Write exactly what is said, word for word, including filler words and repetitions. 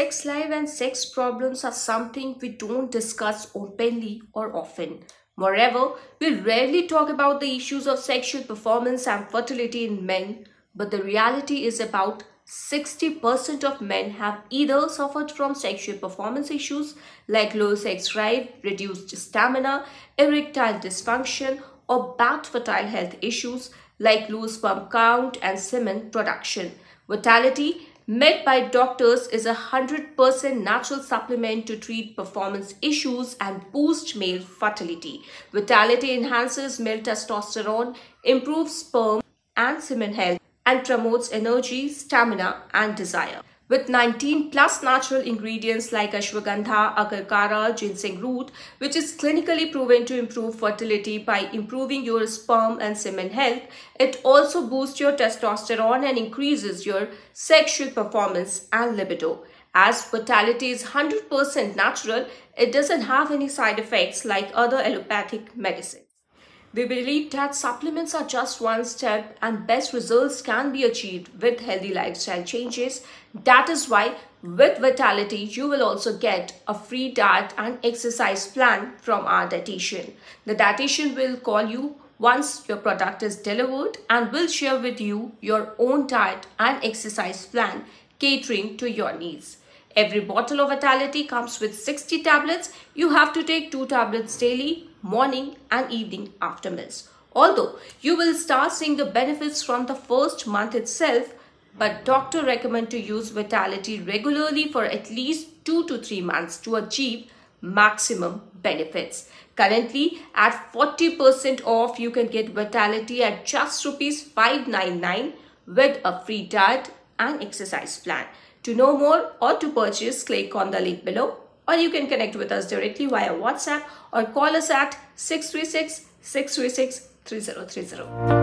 Sex life and sex problems are something we don't discuss openly or often. Moreover, we rarely talk about the issues of sexual performance and fertility in men, but the reality is about sixty percent of men have either suffered from sexual performance issues like low sex drive, reduced stamina, erectile dysfunction, or bad fertile health issues like low sperm count and semen production. Vitality, made by doctors, is a one hundred percent natural supplement to treat performance issues and boost male fertility. Vitality enhances male testosterone, improves sperm and semen health, and promotes energy, stamina, and desire. With nineteen plus natural ingredients like ashwagandha, agarkara, ginseng root, which is clinically proven to improve fertility by improving your sperm and semen health, it also boosts your testosterone and increases your sexual performance and libido. As vitality is one hundred percent natural, it doesn't have any side effects like other allopathic medicines. We believe that supplements are just one step and best results can be achieved with healthy lifestyle changes. That is why with Vitality, you will also get a free diet and exercise plan from our dietitian. The dietitian will call you once your product is delivered and will share with you your own diet and exercise plan catering to your needs. Every bottle of Vitality comes with sixty tablets. You have to take two tablets daily, morning and evening after meals. Although you will start seeing the benefits from the first month itself, but doctor recommend to use Vitality regularly for at least two to three months to achieve maximum benefits. Currently at forty percent off, you can get Vitality at just rupees five ninety-nine with a free diet and exercise plan. To know more or to purchase, click on the link below, or you can connect with us directly via WhatsApp or call us at six three six, six three six, three zero three zero.